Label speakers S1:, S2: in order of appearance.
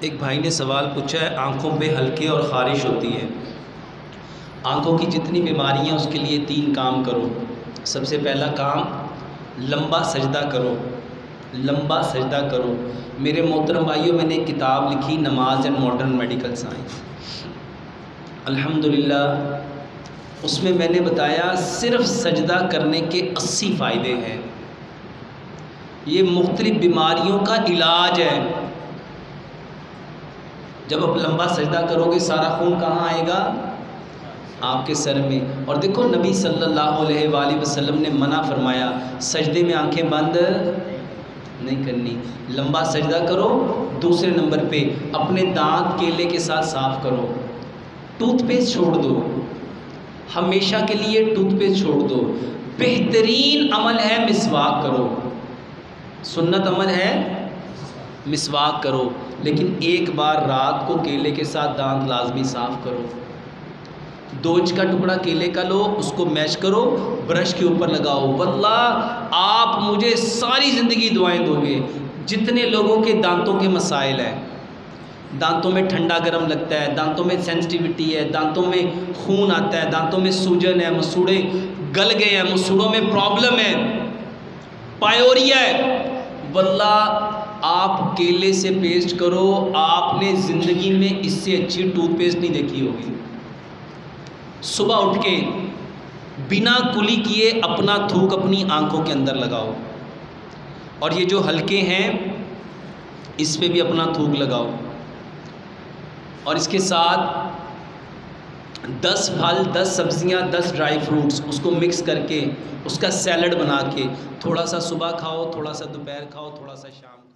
S1: एक भाई ने सवाल पूछा है, आँखों पे हल्के और ख़ारिश होती है। आँखों की जितनी बीमारियाँ, उसके लिए 3 काम करो। सबसे पहला काम, लंबा सजदा करो, लंबा सजदा करो। मेरे मोहतरम भाइयों, मैंने एक किताब लिखी, नमाज एंड मॉडर्न मेडिकल साइंस। अल्हम्दुलिल्लाह उसमें मैंने बताया सिर्फ़ सजदा करने के 80 फ़ायदे हैं। ये मुख्तलिफ़ बीमारियों का इलाज है। जब आप लंबा सजदा करोगे, सारा खून कहाँ आएगा? आपके सर में। और देखो, नबी सल्लल्लाहु अलैहि वसल्लम ने मना फरमाया, सजदे में आंखें बंद नहीं करनी। लंबा सजदा करो। दूसरे नंबर पे अपने दांत केले के साथ साफ़ करो। टूथपेस्ट छोड़ दो, हमेशा के लिए टूथपेस्ट छोड़ दो। बेहतरीन अमल है मिसवाक करो। सुन्नत अमल है मिसवाक करो, लेकिन एक बार रात को केले के साथ दांत लाजमी साफ़ करो। 2 इंच का टुकड़ा केले का लो, उसको मैश करो, ब्रश के ऊपर लगाओ। वल्लाह आप मुझे सारी ज़िंदगी दुआएं दोगे। जितने लोगों के दांतों के मसाइल हैं, दांतों में ठंडा गर्म लगता है, दांतों में सेंसिटिविटी है, दांतों में खून आता है, दांतों में सूजन है, मसूड़े गल गए हैं, मसूड़ों में प्रॉब्लम है, पायोरिया है, वल्लाह आप केले से पेस्ट करो। आपने ज़िंदगी में इससे अच्छी टूथपेस्ट नहीं देखी होगी। सुबह उठ के बिना कुली किए अपना थूक अपनी आंखों के अंदर लगाओ, और ये जो हल्के हैं इस पे भी अपना थूक लगाओ, और इसके साथ 10 फल, 10 सब्जियां, 10 ड्राई फ्रूट्स, उसको मिक्स करके उसका सैलड बना के थोड़ा सा सुबह खाओ, थोड़ा सा दोपहर खाओ, थोड़ा सा शाम।